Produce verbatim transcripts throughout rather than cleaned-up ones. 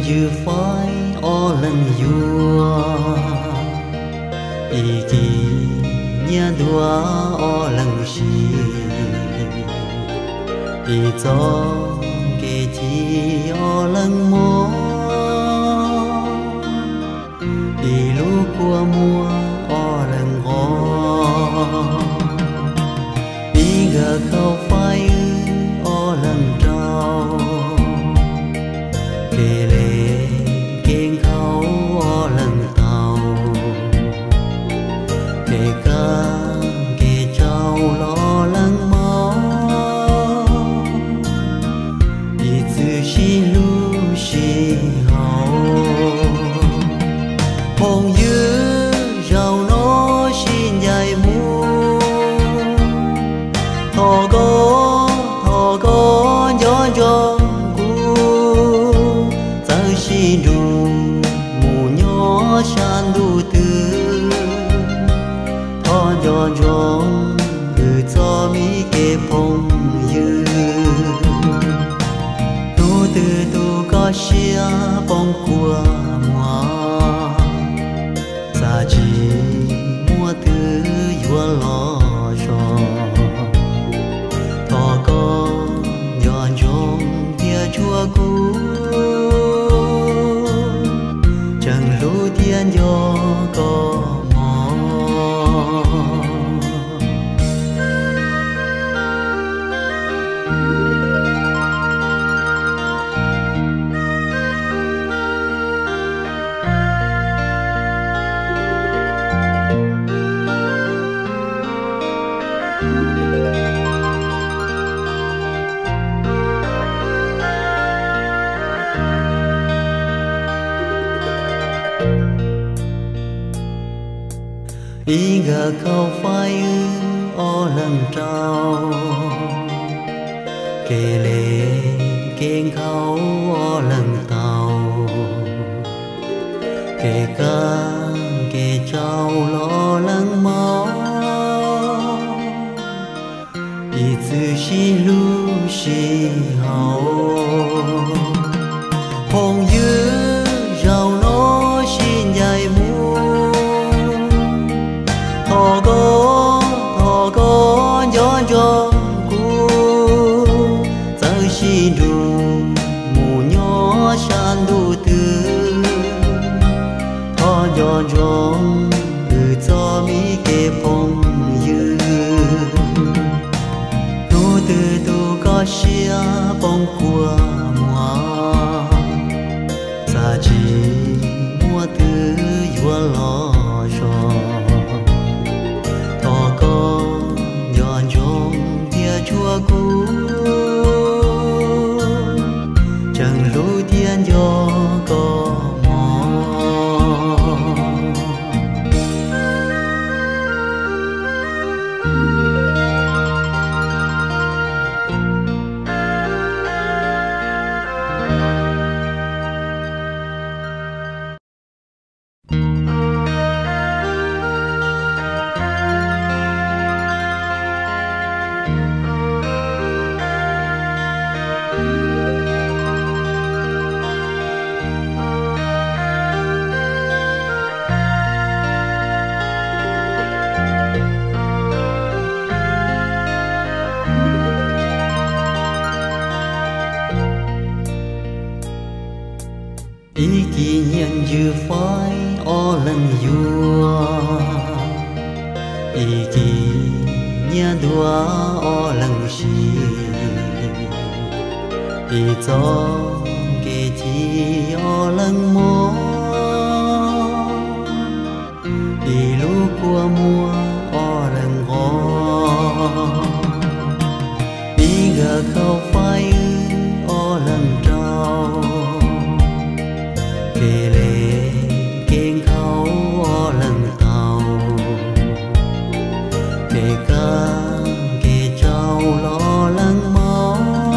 như phai o lần vua ý kỳ nhà đua o lần xì ý gió kê thi o lần mô ý lũ của mùa o lần gò ý gờ khâu phai o lần trao kê lê kênh khâu o lần tàu kê ca kê trao lo lắng máu ý tư chi lu chi hậu phong dư rau nó xin dài mu thò có thò có gió gió đủ mù nhỏ san đủ tư thọ gió gió từ cho mi kê phong dư tu từ tu có xia bóng của mua xa chỉ mua tư vua lo cho thọ có gió gió tia chua cũ chẳng lũ thiên do có mò ý gờ khâu phai o lần trao kê lê kênh khâu o lần tàu kê ca kê trao lo lắng máu ý tư chi lu chi hậu phong dư rau nó xin dài mu thò có thò có gió gió cũ giờ xin đủ mù nhỏ san đủ tư thò gió gió từ cho mi kê phong dư tu từ tu có xia bóng của mua xa chỉ mua tư vua lo cho chua cũ chẳng lũ thiên do có mò ý kỷ niệm như phai o lần vua ý kỷ nhà đua o lần xì ý gió kê thi o lần mô ý lũ của mùa o lần gò ý gờ khâu phai o lần trao kê lê kênh khâu o lần tàu kê ca kê trao lo lắng máu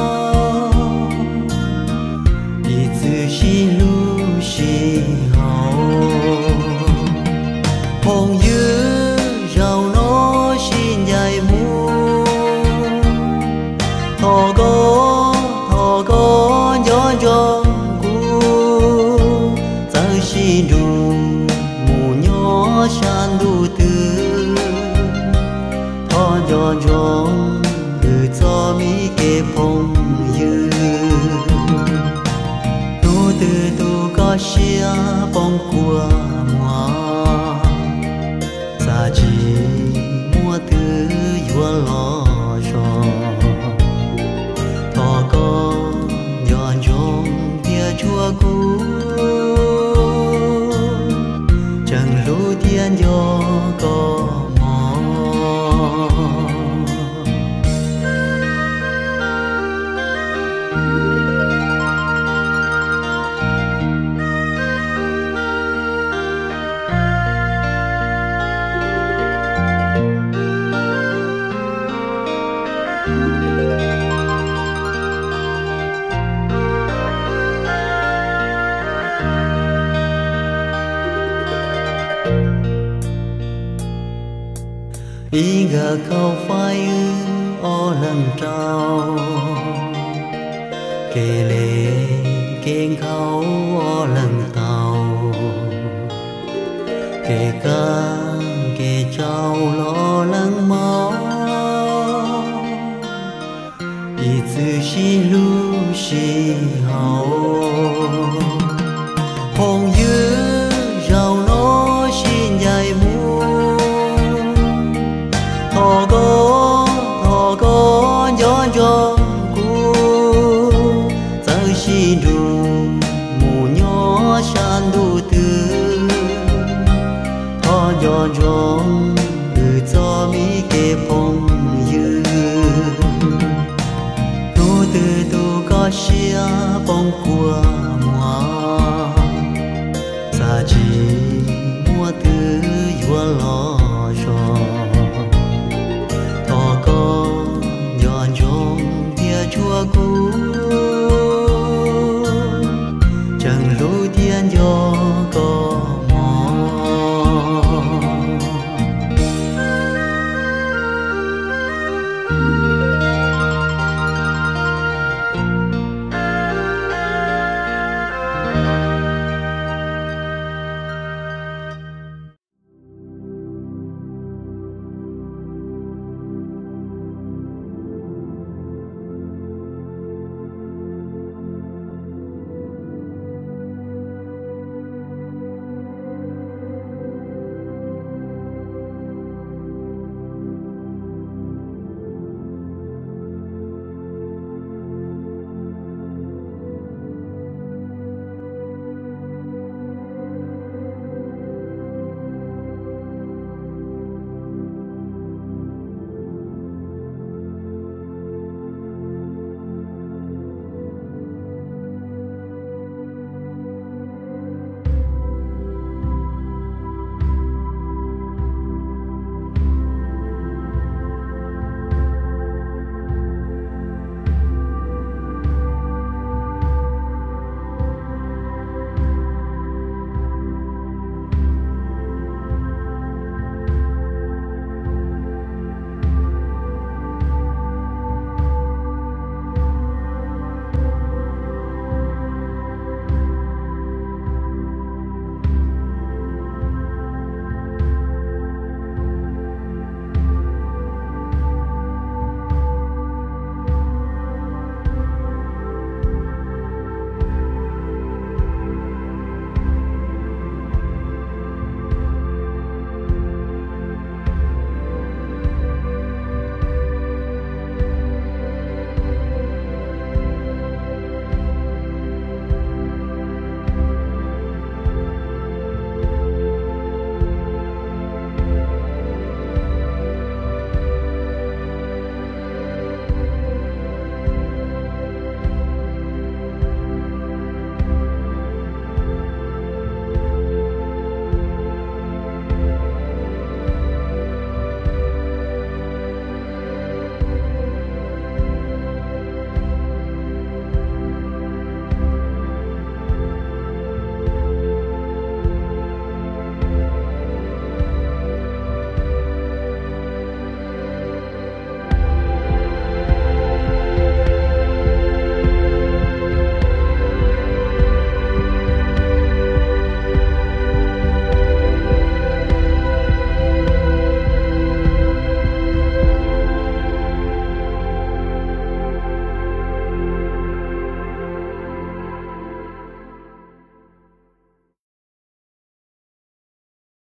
ý tư chi lu chi hậu phong dư rau nó xin dài mu thò có thò có gió gió cũ có xia bông của mùa xa chỉ mua thứ vua lo cho thọ có nhọn trong tia chua cũ chẳng lũ thiên do có ý ngờ câu phải o lần trao kể lệ kênh khâu o lần tàu kể ca kể trao lo lần máu ý tư xí lu xí hậu hồng dư rau nó xin dài mua thọ có thọ có gió gió cu giờ xin đủ mù nhỏ san đủ từ thọ gió gió từ cho mi kê phong dư tu từ tu có xia bông của mùa xa chỉ mua từ vua lo cho chua cũ chẳng lũ thiên do có